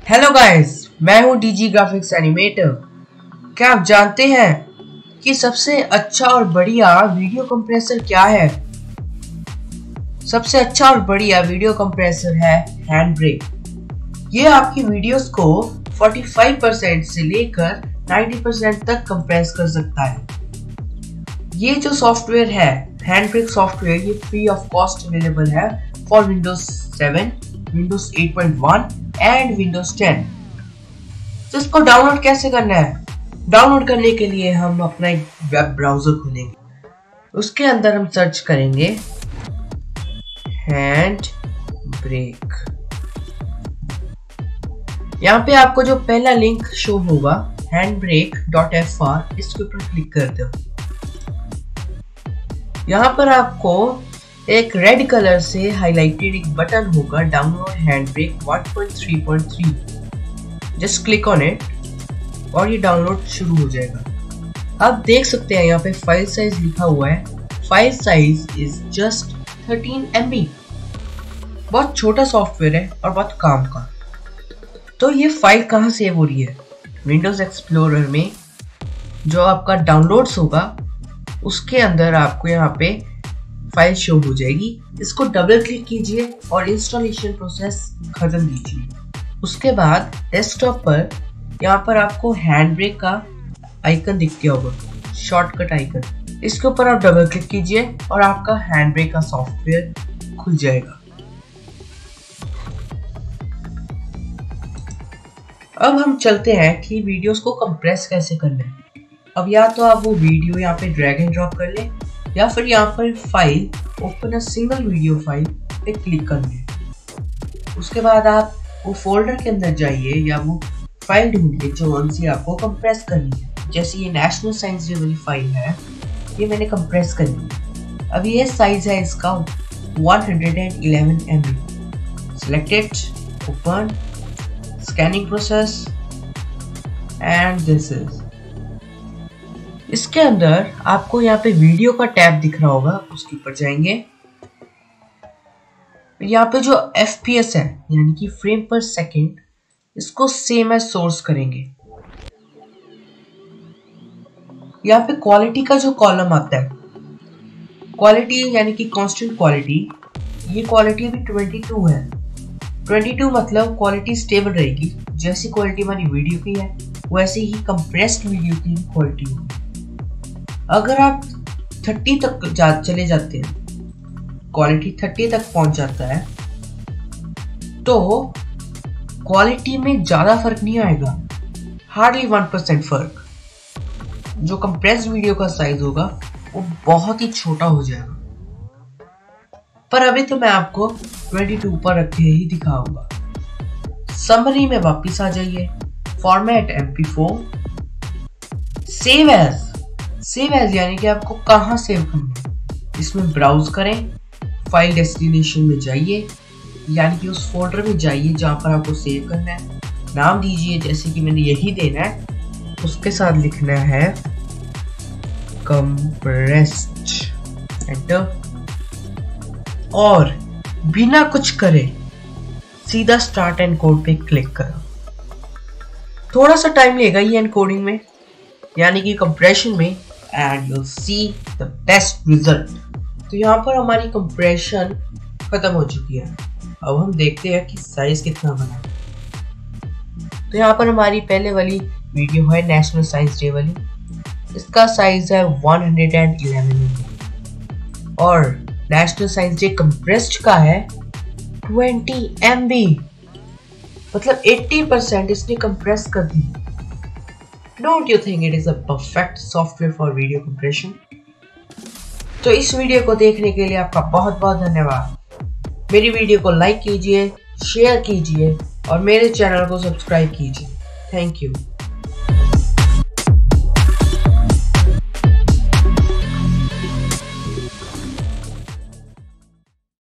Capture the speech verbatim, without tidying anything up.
Hello guys, मैं हूं DG graphics animator. क्या आप जानते हैं कि सबसे अच्छा और बढ़िया वीडियो कंप्रेसर क्या है? सबसे अच्छा और बढ़िया वीडियो कंप्रेसर है हैंडब्रेक। ये आपकी वीडियोस को पैंतालीस परसेंट से लेकर नब्बे परसेंट तक कंप्रेस कर सकता है। ये जो सॉफ्टवेयर है हैंडब्रेक सॉफ्टवेयर, ये फ्री ऑफ कॉस्ट अवेलेबल है for Windows seven, Windows eight point one and Windows ten. तो इसको डाउनलोड कैसे करना है? डाउनलोड करने के लिए हम अपना एक वेब ब्राउजर खोलेंगे, उसके अंदर हम सर्च करेंगे हैंडब्रेक। यहाँ पे आपको जो पहला लिंक शो होगा हैंडब्रेक डॉट एफ आर, इसके ऊपर क्लिक कर दो। यहाँ पर आपको एक रेड कलर से हाईलाइटेड एक बटन होगा download Handbrake one point three point three. Just click on it और ये डाउनलोड शुरू हो जाएगा। आप देख सकते हैं यहाँ पे फाइल साइज लिखा हुआ है। File size is just thirteen M B. बहुत छोटा सॉफ्टवेयर है और बहुत काम का। तो ये फाइल कहाँ सेव हो रही है? विंडोज एक्सप्लोरर में जो आपका डाउनलोड्स होगा उसके अंदर आपको यहाँ पे फाइल शो हो जाएगी। इसको डबल क्लिक कीजिए और इंस्टॉलेशन प्रोसेस खत्म कीजिए। उसके बाद डेस्कटॉप पर यहाँ पर आपको हैंडब्रेक का आइकन दिख गया होगा, शॉर्टकट आइकन। इसके ऊपर आप डबल क्लिक कीजिए और आपका हैंडब्रेक का सॉफ्टवेयर खुल जाएगा। अब हम चलते हैं कि वीडियोस को कंप्रेस कैसे करना है। अब या तो आप वो वीडियो यहाँ पे ड्रैग एंड ड्रॉप कर लें या फिर यहाँ पर file open a single video file पे क्लिक कर लें। उसके बाद आप वो फोल्डर के अंदर जाइए या वो फाइल ढूंढिए जो उनसे आपको कंप्रेस करनी है। जैसे ये नेशनल साइंस डे वाली फाइल है, ये मैंने कंप्रेस करनी है। अब ये साइज है इसका one hundred eleven M B. Select it, open, scanning process and this is. इसके अंदर आपको यहाँ पे वीडियो का टैब दिख रहा होगा, उसके ऊपर जाएंगे। यहाँ पे जो एफ पी एस है यानी कि फ्रेम पर सेकंड, इसको सेम एज सोर्स करेंगे। यहाँ पे क्वालिटी का जो कॉलम आता है, क्वालिटी यानी कि कांस्टेंट क्वालिटी, ये क्वालिटी अभी ट्वेंटी टू है। ट्वेंटी टू मतलब क्वालिटी स्टेबल रहेगी। जैसी क्वालिटी हमारी वीडियो की है वैसे ही कंप्रेस्ड वीडियो की क्वालिटी होगी। अगर आप थर्टी तक जा, चले जाते हैं, क्वालिटी थर्टी तक पहुंच जाता है, तो क्वालिटी में ज्यादा फर्क नहीं आएगा, हार्डली वन परसेंट फर्क। जो कंप्रेस्ड वीडियो का साइज होगा वो बहुत ही छोटा हो जाएगा। पर अभी तो मैं आपको ट्वेंटी टू पर रखे ही दिखाऊंगा। समरी में वापस आ जाइए, format M P four, save as. Save as यानी कि आपको कहाँ सेव करना है, इसमें ब्राउज करें, फाइल डेस्टिनेशन में जाइए, यानी कि उस फोल्डर में जाइए जहाँ पर आपको सेव करना है। नाम दीजिए, जैसे कि मैंने यही देना है, उसके साथ लिखना है कंप्रेस्ड, एंटर। और बिना कुछ करे सीधा स्टार्ट एनकोड पे क्लिक करो। थोड़ा सा टाइम लेगा ये एनकोडिंग में यानी कि कंप्रेशन में, and you'll see the best result। तो यहाँ पर हमारी कंप्रेशन खत्म हो चुकी है। अब हम देखते हैं कि साइज कितना बना। तो यहाँ पर हमारी पहले वाली वीडियो है नेशनल साइंस डे वाली, इसका साइज है one hundred eleven M B और नेशनल साइंस डे कंप्रेस्ड का है ट्वेंटी एम बी। मतलब एटी परसेंट इसने कंप्रेस कर दी। Don't you think it is a perfect software for video compression? तो इस वीडियो को देखने के लिए आपका बहुत बहुत धन्यवाद। मेरी वीडियो को लाइक कीजिए, शेयर कीजिए और मेरे चैनल को सब्सक्राइब कीजिए। Thank you.